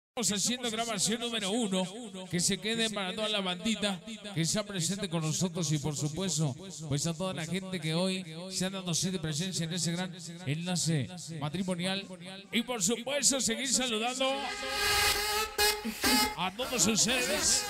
Estamos haciendo grabación número 1, que se quede para toda la bandita que está presente con nosotros y por supuesto, pues a toda la gente que hoy se ha dado de presencia en ese gran enlace matrimonial y por supuesto seguir saludando a todos ustedes.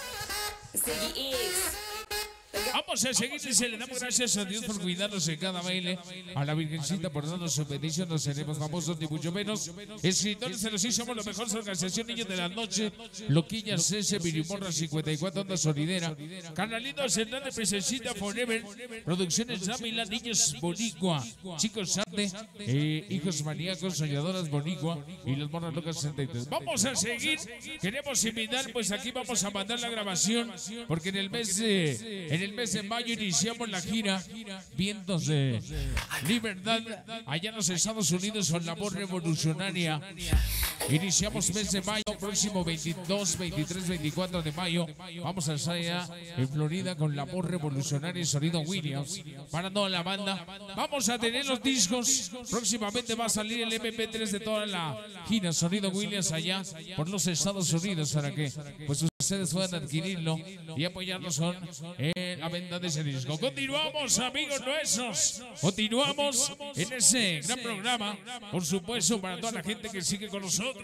Vamos a seguir y le damos gracias a Dios por cuidarnos en cada baile, a la Virgencita por darnos su bendición. No seremos famosos ni mucho menos escritores, se los somos la mejor organización, Niños de la Noche, Loquillas S, Virimorra 54, Onda Solidera, Carnalitos Hernández, Princesita Forever, Producciones Dávila, Niños Bonicua, Chicos Sante, Hijos Maníacos, Soñadoras Bonicua y Los Morras Locas 63. Vamos a seguir, queremos invitar, pues aquí vamos a mandar la grabación, porque en el mes de mayo iniciamos la gira Vientos de Libertad allá en los Estados Unidos con la voz revolucionaria. Iniciamos mes de mayo, próximo 22, 23, 24 de mayo. Vamos a estar allá en Florida con la voz revolucionaria y sonido Williams para toda la banda. Vamos a tener los discos. Próximamente va a salir el MP3 de toda la gira Sonido Williams allá por los Estados Unidos para que pues ustedes puedan adquirirlo y apoyarnos con la venta de ese disco. Continuamos, amigos nuestros. Continuamos en ese gran programa. Por supuesto, para toda la gente que sigue con nosotros.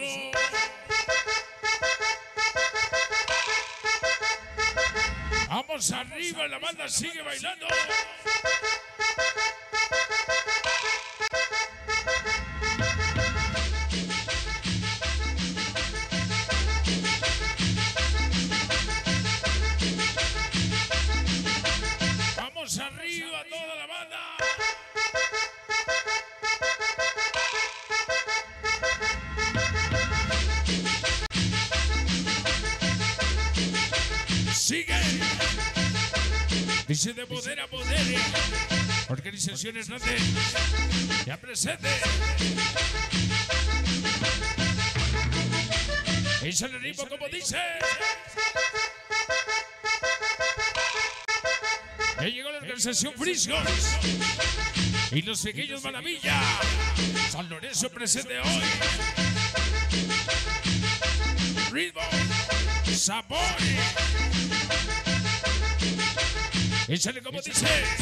Vamos arriba, la banda sigue bailando. Vamos arriba, toda la banda. Sigue. Dice de poder a poder. Organización Hernández. Ya presente. Es el ritmo como dice. Ya llegó la organización Frisios y los pequeños Maravilla. San Lorenzo presente hoy. Ritmo, sabor. Échale como dice.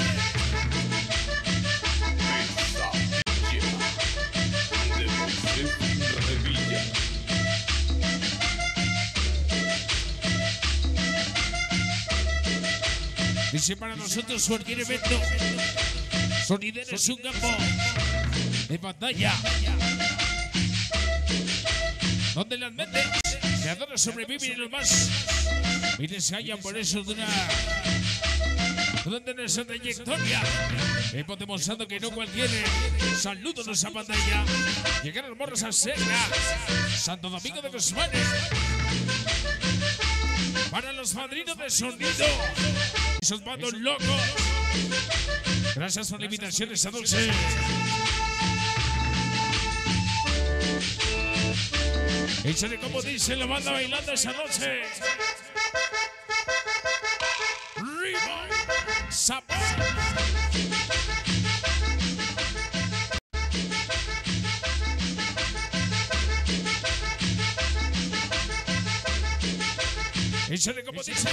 Dice para nosotros cualquier evento, Sonidero es un campo de batalla donde las mentes creadoras sobreviven y los más miren se hallan por eso durante nuestra trayectoria. Hemos demostrado que no cualquier saludo en esa pantalla. Llegaron los morros a Serra, Santo Domingo de Guzmán. Para los padrinos de sonido, esos bandos locos. Gracias por la invitación esta noche. Échale como dice la banda bailando esa noche. Ritmo, sabor. Échale como dice.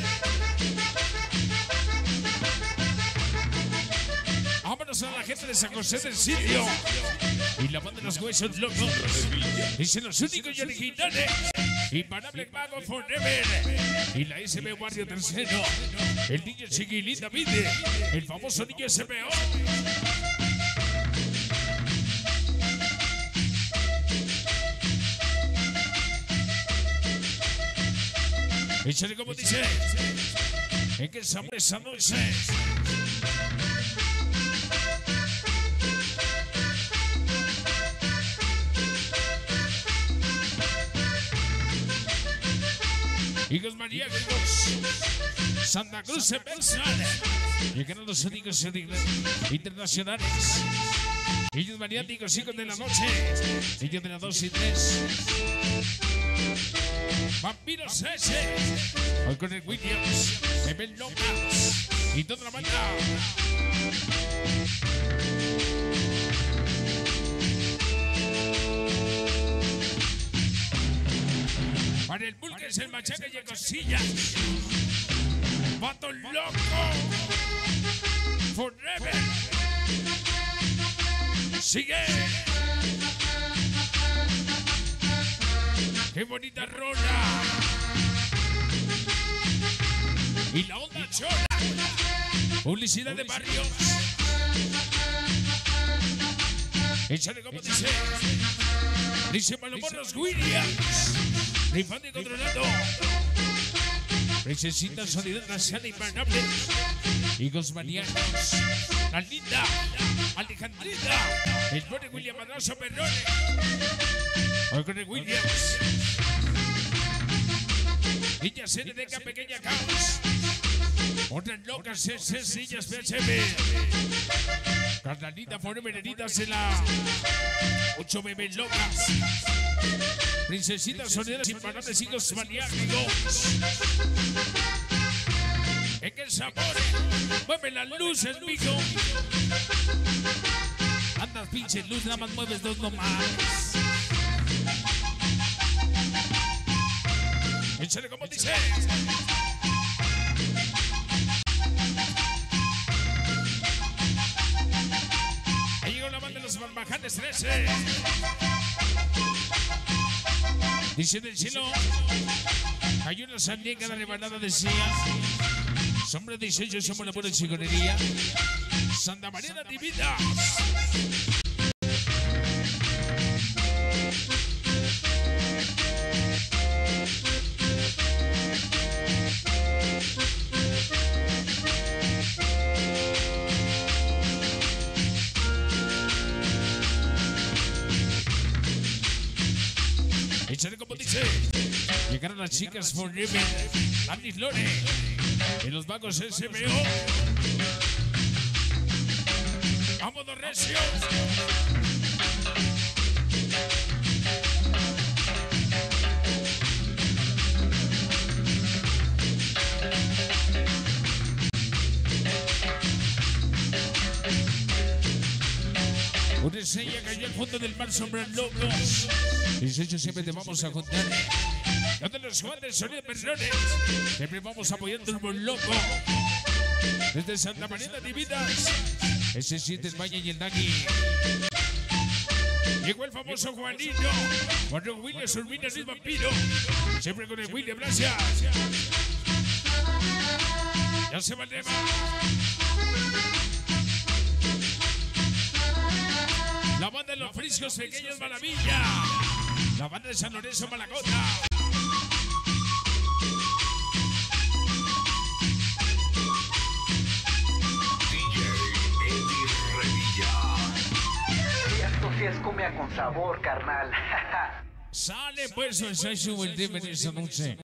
Vámonos a la gente de San José del Sitio y la banda de los huesos locos. Dicen los únicos y originales. Imparable Mago Forever y la SB Guardia Tercero. El niño Chiquilín David, el famoso niño SBO. Échale como dice. En que esa noche. Hijos maníacos, Santa Cruz en Belsal, llegaron los únicos internacionales. Hijos maniáticos, hijos de la noche, hijos de las 2 y 3. Vampiros S, hoy con el Williams, Bebel Locas y toda la banda. Para el Bulques, el Machaca y el Cosilla. Vato loco. Forever. Sigue. Qué bonita rola. Y la onda chola. Publicidad de barrios. Échale como dice. Dice Malomorros Williams. Rifando y controlando. Necesita sonido racial imparable. Hijos maníacos. La linda Alejandrina. El Conde William Madrazo Perrone. El Conde Williams. Niña CNDK Pequeña Caos. Otras locas CC Niñas PHB. Carnalita Forever Heridas en la 8 bebés locas. Princesitas sonidas imparables, hijos maníacos. En que el sabor mueve las luces, mijo. Andas pinche luz, nada más mueves dos nomás. Échale como dice. Ahí llegó la banda de los Barbajanes 13. Dice del cielo, hay una sandía en cada rebanada, decía. Sombra 18, somos la buena chiconería. Santa María Divina. Échale como dice. Llegaron las chicas Forever, Andy Lore, y los vagos SBO. Vámonos recio. Una estrella cayó al fondo del mar, sombras locos. 18 siempre te vamos a contar. Donde los jugadores sonido Perrones. Siempre vamos apoyando el buen loco. Desde Santa María Divinas. Ese 7 España y el Dani. Llegó el famoso Juanillo. Cuando William Urbina es vampiro. Siempre con el William, gracias. Ya se va el tema. La banda de los Friscos Pequeños Maravilla. La banda de San Lorenzo Malacota. DJ Eddie Revilla. Y esto sí es cumbia con sabor, carnal. Sale pues, soy su buen día esta noche.